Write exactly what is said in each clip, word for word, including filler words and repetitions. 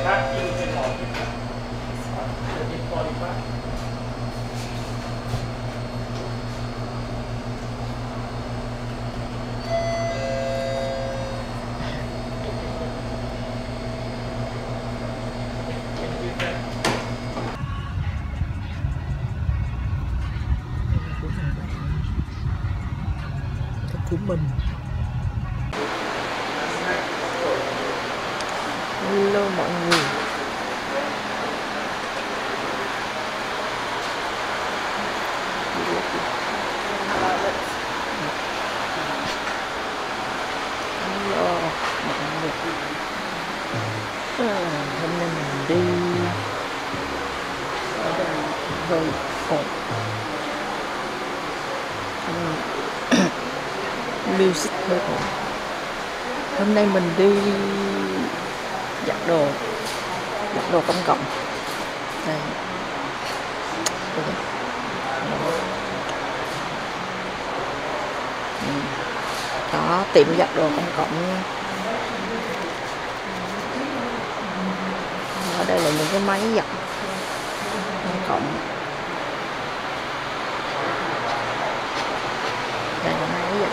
của mình. Hello mọi người. Hello mọi người. À, hôm nay mình đi ở đây hơi ổn. Music hơi ổn. Hôm nay mình đi giặt đồ, giặt đồ công cộng. Đây. Đây. Đó, tiệm giặt đồ công cộng. Ở đây là những cái máy giặt công cộng. Đây là máy giặt.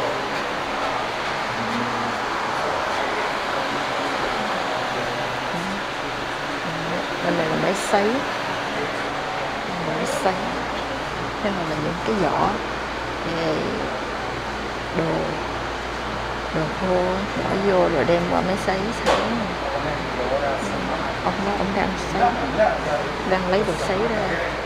Bên này là máy sấy, máy sấy. Thế này là những cái giỏ đồ đồ khô bỏ vô rồi đem qua máy sấy sấy. Ông đó ông đang sấy, đang lấy đồ sấy ra.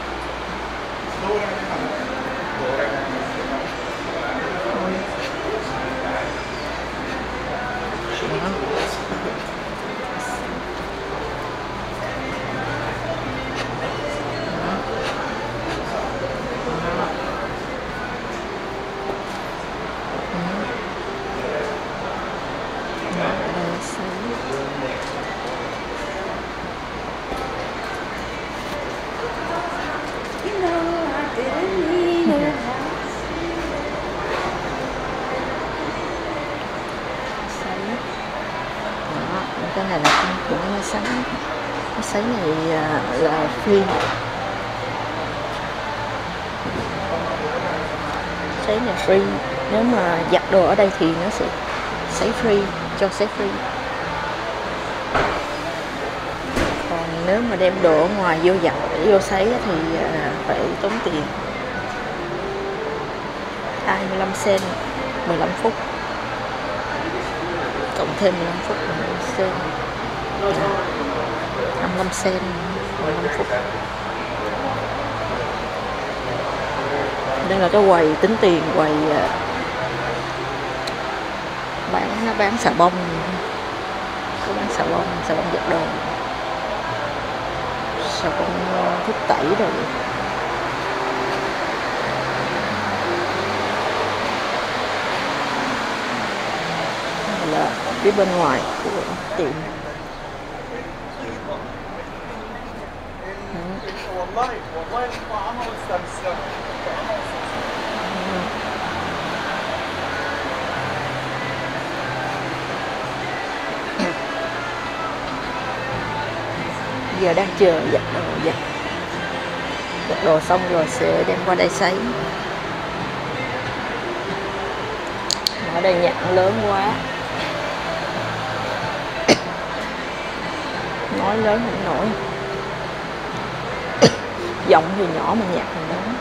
Cái này là cũng máy sấy. Máy sấy này là free. Sấy này free. Nếu mà giặt đồ ở đây thì nó sẽ sấy free, cho sấy free. Còn nếu mà đem đồ ở ngoài vô giặt để vô sấy thì phải tốn tiền. hai mươi lăm cent, mười lăm phút. Cộng thêm mười lăm phút, mười lăm cent, hai mươi lăm cent, mười lăm phút. Đây là cái quầy tính tiền, quầy bán, nó bán xà bông, có bán xà bông, xà bông giặt đồ, xà bông thuốc tẩy rồi. Là phía bên ngoài của tiệm. Giờ đang chờ giặt đồ, giặt giặt đồ xong rồi sẽ đem qua đây sấy. Ở đây nhạc lớn quá, nói lớn không nổi. Giọng thì nhỏ mà nhạc thì lớn.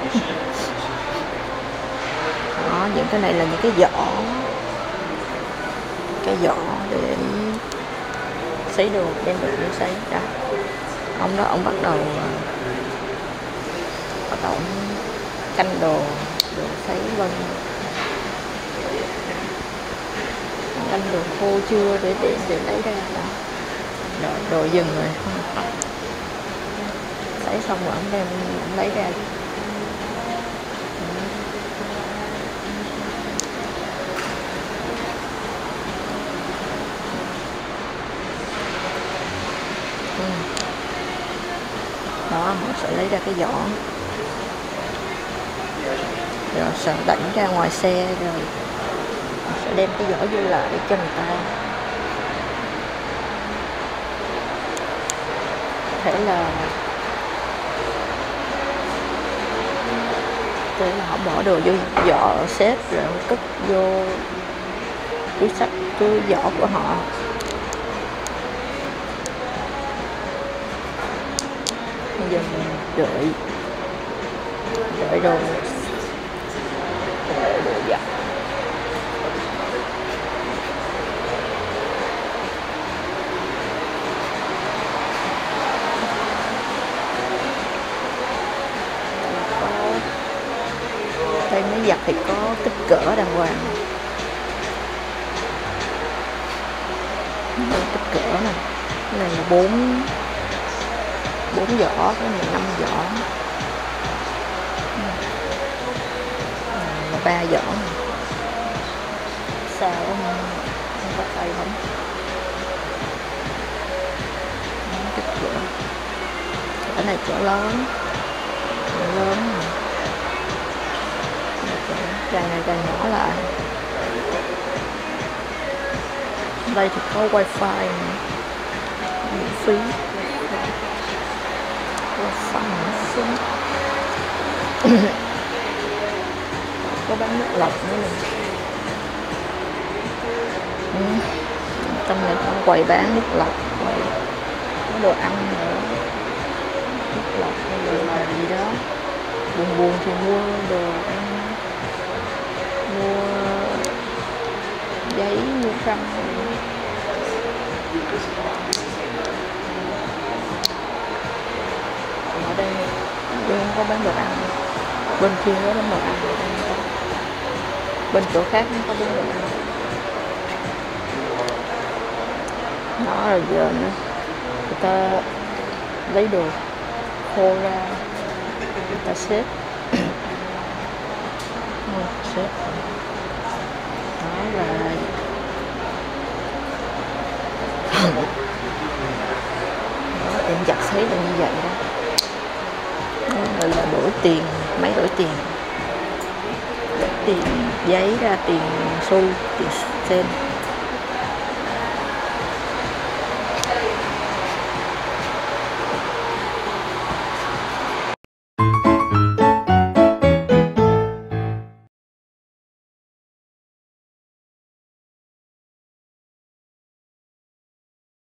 Đó, những cái này là những cái giỏ, cái giỏ để sấy đồ, đem đồ đi sấy. Đó, ông đó ông bắt đầu bắt đầu canh đồ, đồ sấy vân. Canh đồ khô chưa để để để lấy ra. Đó. Đồ, đồ dừng rồi, sấy xong rồi ông đem ông lấy ra. Đó, họ sẽ lấy ra cái giỏ, rồi sẽ đẩy ra ngoài xe, rồi sẽ đem cái giỏ vô lại cho người ta. thể là có thể là họ bỏ đồ vô giỏ xếp rồi cất vô túi sách, túi giỏ của họ. Bây giờ mình đợi đợi đồ đợi đồ giặt. Đây máy giặt thì có kích cỡ đàng hoàng, đây kích cỡ này, cái này là bốn bốn giỏ, cái này năm giỏ, là ba giỏ này. Sao không, không có tay không? Kích cỡ cái này cỡ lớn, cỡ lớn này. Càng ngày càng nhỏ lại. Đây thì có wifi miễn phí, wifi miễn phí. Có bán nước lọc nữa nè. Ừ. Trong này có quầy bán nước lọc, quầy có đồ ăn nữa, nước lọc hay là gì đó. Buồn buồn thì mua đồ ăn, mua giấy, mua khăn. Ở đây đây không có bán đồ ăn, bên kia có bán đồ ăn, bên chỗ khác không có bán đồ ăn. Đó rồi giờ nữa người ta lấy đồ khô ra, người ta xếp xếp đó là đó, tiệm giặt sấy là như vậy đó. Đó gọi là đổi tiền, máy đổi tiền, đổi tiền giấy ra tiền xu, tiền sen.